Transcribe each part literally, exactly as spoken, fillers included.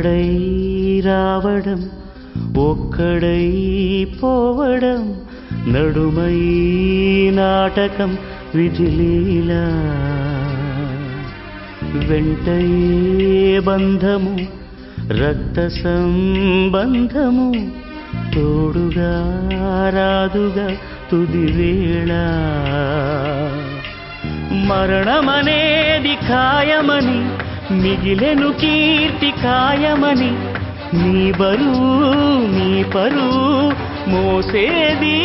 ఒక్కడై రావడం ఒక్కడై పోవడం నడుమై నాటకం విధిలీలా వెంటయే బంధము రక్త సంబంధము తోడుగా రాదుగా తుది వేళ మరణమనేది ఖాయమని మిగిలెను కీర్తి కాయమని నీ బరువు నీ పరువు మోసేది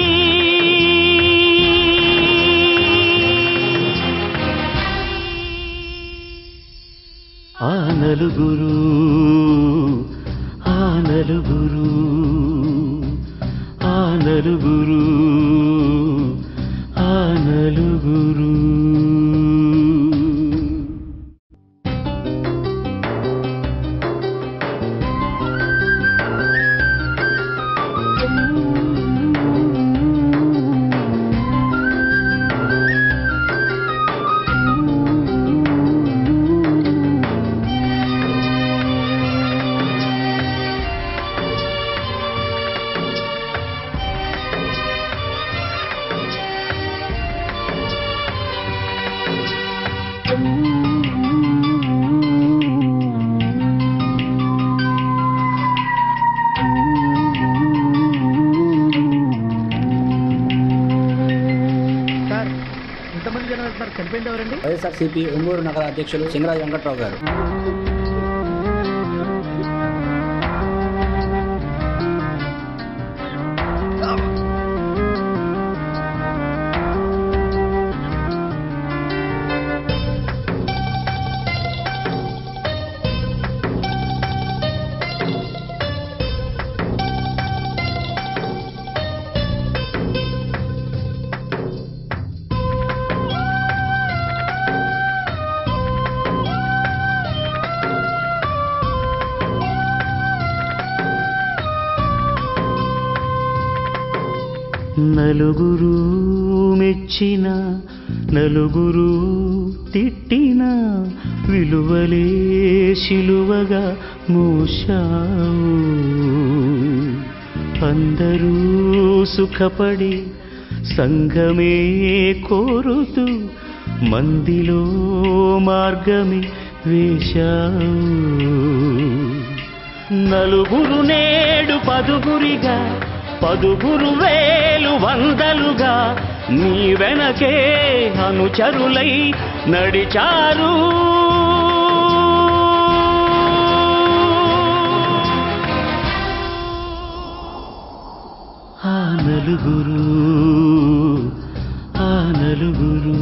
ఆ నలుగురు ఆ నలుగురు ఆ నలుగురు ఆ నలుగురు వైఎస్ఆర్సీపీ ఒంగోలు నగర అధ్యక్షులు సింగరాజు వెంకట్రావు గారు. నలుగురు మెచ్చిన నలుగురు తిట్టిన విలువలే శిలువగా మోశావు అందరూ సుఖపడి సంఘమే కోరుతూ మందిలో మార్గమే వేశావు నలుగురు నేడు పదుగురిగా పదుగురు వేలు వందలుగా నీ వెనకే అనుచరులై నడిచారు ఆ నలుగురు ఆ నలుగురు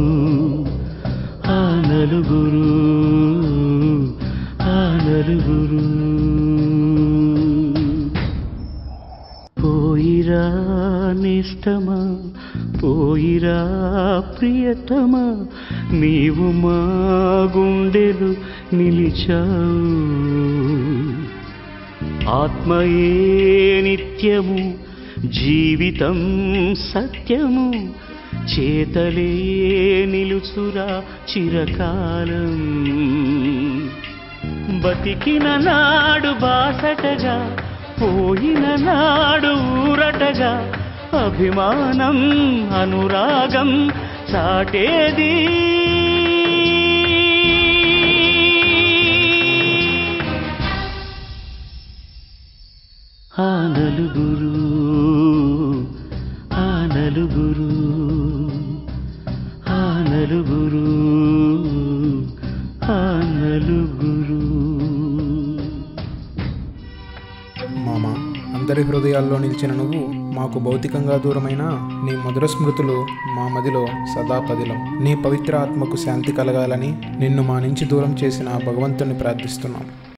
ఆ నలుగురు ఆ నలుగురు పోయిరా నిష్టమా పోయిరా ప్రియతమా నీవు మా గుండెలు నిలిచావు ఆత్మయే నిత్యము జీవితం సత్యము చేతలే నిలుచురా చిరకాలం బతికిన నాడు బాసటగా పోయిన నాడు ఊరటగా అభిమానం అనురాగం చాటేది ఆ నలుగురు ఆ నలుగురు ఆ నలుగురు ఆ నలుగురు మామ అందరి హృదయాల్లో నిలిచిన నువ్వు మాకు భౌతికంగా దూరమైన నీ మధుర స్మృతులు మా మదిలో సదా పదిలం. నీ పవిత్ర ఆత్మకు శాంతి కలగాలని నిన్ను మా నుంచి దూరం చేసిన భగవంతుని ప్రార్థిస్తున్నాం.